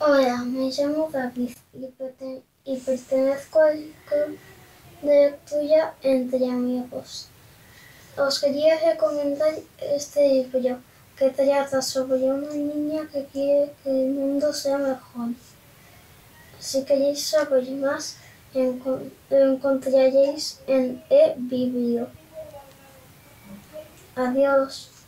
Hola, me llamo David y pertenezco al club de lectura Entre Amigos. Os quería recomendar este libro que trata sobre una niña que quiere que el mundo sea mejor. Si queréis saber más, lo encontraréis en eBiblio. Adiós.